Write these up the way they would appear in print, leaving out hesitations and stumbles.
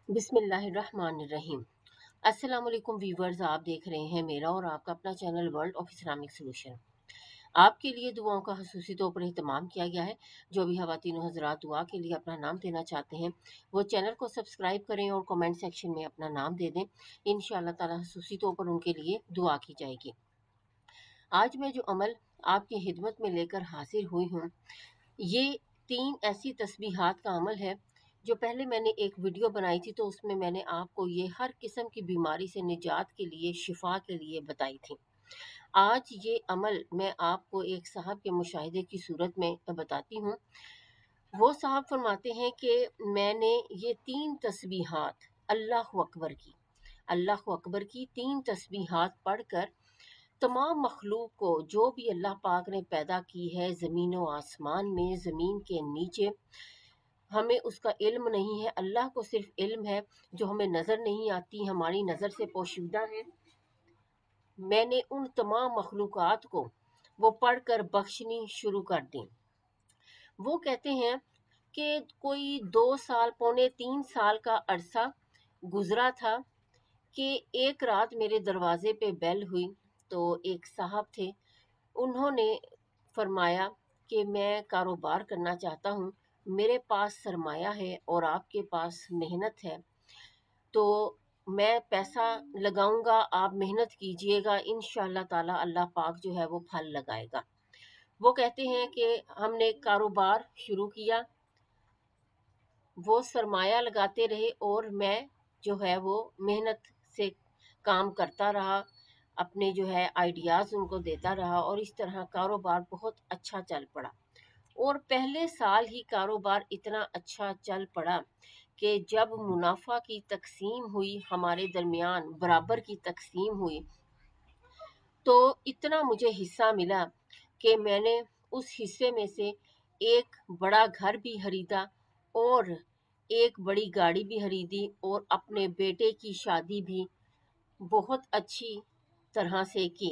बिस्मिल्लाहिर्रहमानिर्रहीम। अस्सलाम वालेकुम व्यूवर्स, आप देख रहे हैं मेरा और आपका अपना channel World of Islamic Solution. आपके लिए दुआओं का खसूसी तौर पर एहतमाम किया गया है। जो भी ख़वातीन हज़रात दुआ के लिए अपना नाम देना चाहते हैं वो चैनल को सब्सक्राइब करें और कमेंट सेक्शन में अपना नाम दे दें। इंशाअल्लाह ताला खसूसी तौर पर उनके लिए दुआ की जाएगी। आज मैं जो अमल आपकी खिदमत में लेकर हाजिर हुई हूँ, ये 3 ऐसी तस्बीहात का अमल है जो पहले मैंने एक वीडियो बनाई थी, तो उसमें मैंने आपको ये हर किस्म की बीमारी से निजात के लिए, शिफा के लिए बताई थी। आज ये अमल मैं आपको एक साहब के मुशाहिदे की सूरत में बताती हूँ। वो साहब फरमाते हैं कि मैंने ये 3 तस्बीहात अल्लाह अकबर की 3 तस्बीहात पढ़कर तमाम मखलूक को, जो भी अल्लाह पाक ने पैदा की है ज़मीन व आसमान में, ज़मीन के नीचे, हमें उसका इल्म नहीं है, अल्लाह को सिर्फ इल्म है जो हमें नज़र नहीं आती, हमारी नज़र से पोशीदा है। मैंने उन तमाम मखलूक़ात को वो पढ़कर बख्शनी शुरू कर दी। वो कहते हैं कि कोई 2 साल, पौने 3 साल का अरसा गुजरा था कि एक रात मेरे दरवाजे पे बेल हुई। तो एक साहब थे, उन्होंने फरमाया कि मैं कारोबार करना चाहता हूँ, मेरे पास सरमाया है और आपके पास मेहनत है, तो मैं पैसा लगाऊंगा, आप मेहनत कीजिएगा, इंशाअल्लाह ताला अल्लाह पाक जो है वो फल लगाएगा। वो कहते हैं कि हमने कारोबार शुरू किया, वो सरमाया लगाते रहे और मैं जो है वो मेहनत से काम करता रहा, अपने जो है आइडियाज़ उनको देता रहा और इस तरह कारोबार बहुत अच्छा चल पड़ा। और पहले साल ही कारोबार इतना अच्छा चल पड़ा कि जब मुनाफा की तकसीम हुई, हमारे दरमियान बराबर की तकसीम हुई, तो इतना मुझे हिस्सा मिला कि मैंने उस हिस्से में से एक बड़ा घर भी खरीदा और एक बड़ी गाड़ी भी खरीदी और अपने बेटे की शादी भी बहुत अच्छी तरह से की।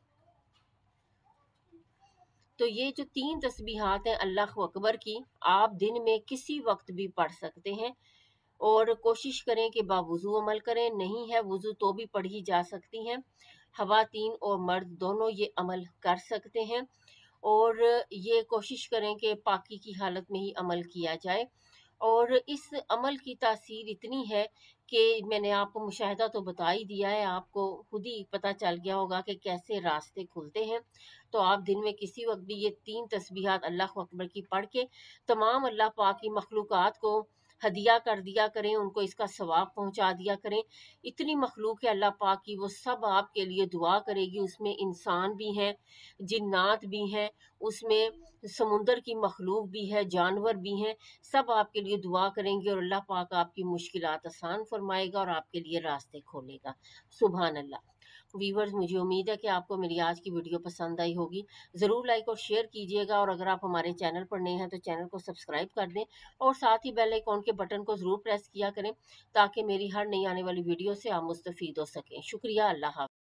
तो ये जो 3 तस्बीहात हैं अल्लाह अकबर की, आप दिन में किसी वक्त भी पढ़ सकते हैं और कोशिश करें कि बावुज़ू अमल करें। नहीं है वुज़ू तो भी पढ़ी जा सकती हैं। ख़वातीन और मर्द दोनों ये अमल कर सकते हैं और ये कोशिश करें कि पाकी की हालत में ही अमल किया जाए। और इस अमल की तासीर इतनी है कि मैंने आपको मुशाहिदा तो बता ही दिया है, आपको खुद ही पता चल गया होगा कि कैसे रास्ते खुलते हैं। तो आप दिन में किसी वक्त भी ये 3 तस्बीहात अल्लाह अकबर की पढ़ के तमाम अल्लाह पाक की मखलूक़ात को हदिया कर दिया करें, उनको इसका सवाब पहुंचा दिया करें। इतनी मखलूक है अल्लाह पाक की, वो सब आपके लिए दुआ करेगी। उसमें इंसान भी हैं, जिन्नात भी हैं, उसमें समुंदर की मखलूक भी है, जानवर भी हैं, सब आपके लिए दुआ करेंगे और अल्लाह पाक आपकी मुश्किलात आसान फरमाएगा और आपके लिए रास्ते खोलेगा। सुभान अल्लाह। वीवर्स, मुझे उम्मीद है कि आपको मेरी आज की वीडियो पसंद आई होगी। ज़रूर लाइक और शेयर कीजिएगा और अगर आप हमारे चैनल पर नए हैं तो चैनल को सब्सक्राइब कर दें और साथ ही बेल आइकॉन के बटन को ज़रूर प्रेस किया करें ताकि मेरी हर नई आने वाली वीडियो से आप मुस्तफ़ीद हो सकें। शुक्रिया। अल्लाह हाफ़िज़।